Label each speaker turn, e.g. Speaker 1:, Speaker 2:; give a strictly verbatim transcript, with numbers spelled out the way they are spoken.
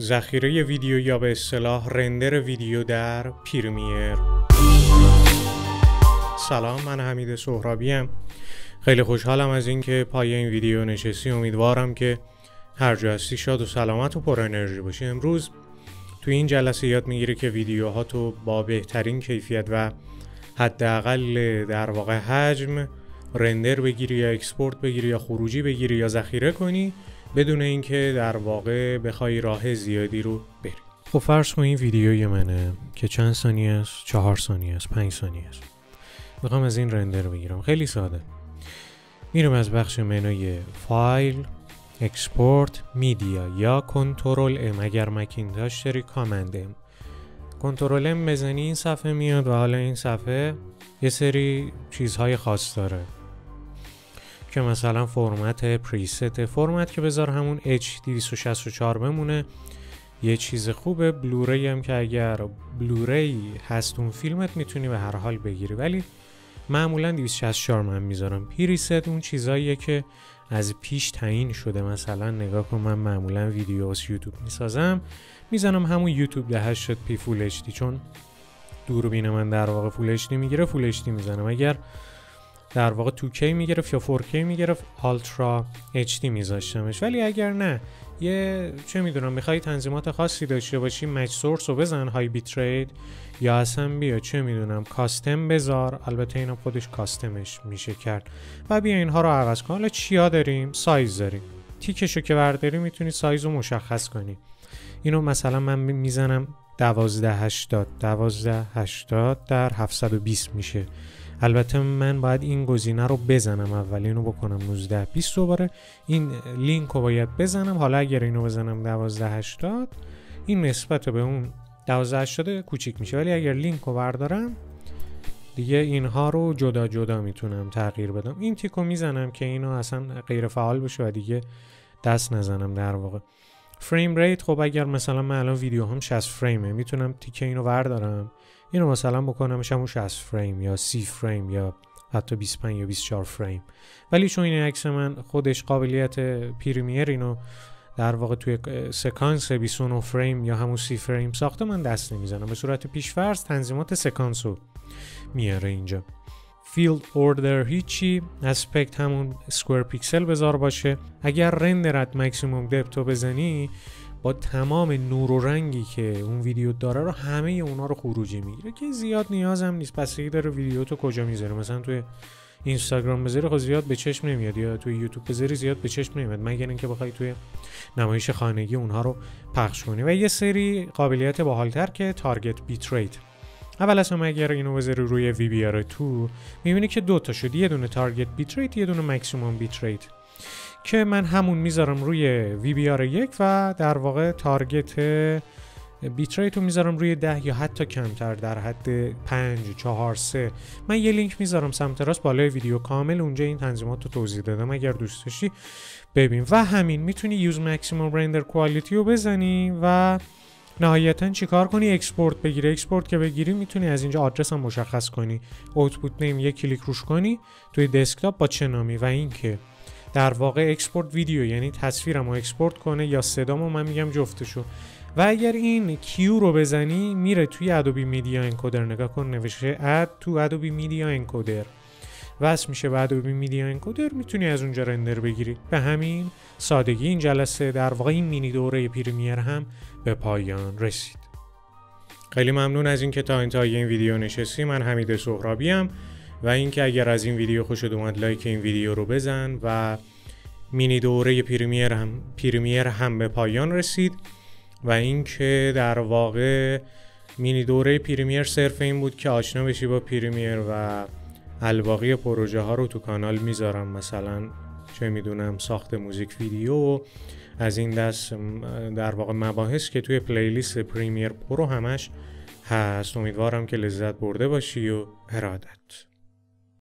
Speaker 1: ذخیره ویدیو یا به اصطلاح رندر ویدیو در پریمیر. سلام، من حمید سهرابی ام. خیلی خوشحالم از اینکه پای این ویدیو نشستی. امیدوارم که هر جا هستی شاد و سلامت و پر انرژی باشی. امروز تو این جلسه یاد میگیری که ویدیوها تو با بهترین کیفیت و حداقل در واقع حجم رندر بگیری یا اکسپورت بگیری یا خروجی بگیری یا ذخیره کنی بدون اینکه در واقع بخوای راه زیادی رو بری. خب فرض کن این ویدیوی منه که چند ثانیه است؟ چهار ثانیه است، پنج ثانیه است. میخوام از این رندر بگیرم. خیلی ساده. میرم از بخش منوی فایل، اکسپورت، میدیا یا کنترل ام. اگر مکینتاش داری کامند ام. کنترل ام بزنی این صفحه میاد و حالا این صفحه یه سری چیزهای خاص داره که مثلا فرمت پریست، فرمت که بذار همون اچ دویست و شصت و چهار بمونه. یه چیز خوبه بلوری هم که اگر بلوری هست اون فیلمت میتونی به هر حال بگیری، ولی معمولا دویست و شصت و چهار من میذارم. پریست اون چیزاییه که از پیش تعیین شده. مثلا نگاه کن، من معمولا ویدیو از یوتیوب میسازم، میزنم همون یوتیوب ده هشتاد پی فول اچ دی، چون دوربین من در واقع فول اچ دی میگیره، فول اچ دی میزنم. اگر در واقع تو کی میگرفت یا فور کی میگرفت آلترا اچ دی میذاشتمش. ولی اگر نه، یه چه میدونم میخوای تنظیمات خاصی داشته باشی، مچ سورس رو بزن های بیت ریت، یا اصلا بیا چه میدونم کاستم بذار. البته اینا خودش کاستمش میشه کرد و بیا اینها رو عوض کن. حالا چیا داریم؟ سایز داریم. تیکشو که برداری میتونی سایز رو مشخص کنی. اینو مثلا من میزنم دوازده هشتاد دوازده هشتاد در هفتصد و بیست میشه. البته من باید این گزینه رو بزنم، اول اینو بکنم نوزده بیست، دوباره این لینک رو باید بزنم. حالا اگر اینو بزنم دوازده هشتاد، این نسبت به اون دوازده هشتاد کوچیک میشه، ولی اگر لینک رو بردارم دیگه اینها رو جدا جدا میتونم تغییر بدم. این تیکو میزنم که اینو اصلا غیر فعال بشه و دیگه دست نزنم در واقع. فریم ریت، خب اگر مثلا من الان ویدیو هم شصت فریمه، میتونم تیکه اینو بردارم، اینو مثلا بکنمش همون شصت فریم یا سی فریم یا حتی بیست و پنج یا بیست و چهار فریم. ولی چون این عکس من خودش قابلیت پریمیر اینو در واقع توی سکانس بیست و نه فریم یا همون سی فریم ساخته، من دست نمیزنم. به صورت پیش‌فرض تنظیمات سکانس رو میاره اینجا. فیلد اوردر هیچی، اسپکت همون اسکوئر پیکسل بذار باشه. اگر رندرت ماکسیموم دپتو بزنی، با تمام نور و رنگی که اون ویدیو داره رو همه اونا رو خروجی میگیره، که زیاد نیازم نیست. بستگی داره ویدیو تو کجا میذاری. مثلا توی اینستاگرام بذاری خب زیاد به چشم نمیاد، یا توی یوتیوب بذاری زیاد به چشم نمیاد، مگر اینکه بخوای توی نمایش خانگی اونها رو پخش کنی. و یه سری قابلیت باحال‌تر که تارگت بیت ریت. اول اصلا اگر اینو بذاری روی وی بی آر تو، میبینی که دو تا شد، یه دونه تارگت بیت ریت، یه دونه ماکسیمم بیت ریت، که من همون میذارم روی وی بی آر یک و در واقع تارگت بیت ریت رو میذارم روی ده یا حتی کمتر، در حد پنج، چهار، سه. من یه لینک میذارم سمت راست بالای ویدیو، کامل اونجا این تنظیمات رو توضیح دادم، اگر دوست داشتی ببین. و همین میتونی یوز ماکسیمم رندر کوالیتی رو بزنی و نهایتاً چیکار کنی؟ اکسپورت بگیری. اکسپورت که بگیری میتونی از اینجا آدرس هم مشخص کنی، اوتپوت نیم یک کلیک روش کنی توی دسکتاپ با چه نامی، و اینکه در واقع اکسپورت ویدیو یعنی تصویرم رو اکسپورت کنه یا صدامو، من میگم جفتشو. و اگر این کیو رو بزنی میره توی ادوبی میدیا انکودر. نگاه کن نوشته اد تو ادوبی میدیا انکودر، وصل میشه به ادوبی میدیا انکودر، میتونی از اونجا رندر بگیری. به همین سادگی این جلسه در واقع این مینی دوره پریمیر هم به پایان رسید. خیلی ممنون از اینکه تا انتهای این ویدیو نشستی. من حمید سهرابی ام و اینکه اگر از این ویدیو خوشت اومد لایک این ویدیو رو بزن. و مینی دوره پریمیر هم پریمیر هم به پایان رسید. و اینکه در واقع مینی دوره پریمیر صرف این بود که آشنا بشی با پریمیر، و الباقی پروژه ها رو تو کانال میذارم، مثلا چه میدونم ساخت موزیک ویدیو و از این دست در واقع مباحث که توی پلیلیست پریمیر پرو همش هست. امیدوارم که لذت برده باشی و ارادت.